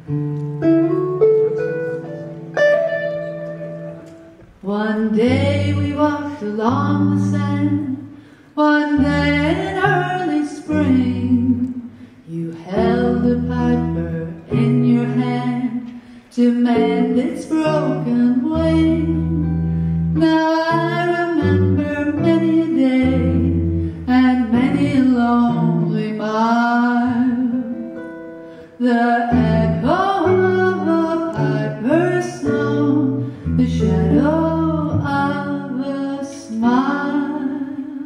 One day we walked along the sand, one day in early spring. You held a piper in your hand to mend its broken wing. Now I remember many a day and many a lonely mile, the echo of a piper's song, the shadow of a smile,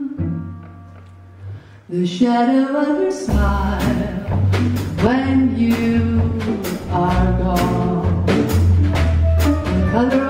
the shadow of your smile when you are gone, the color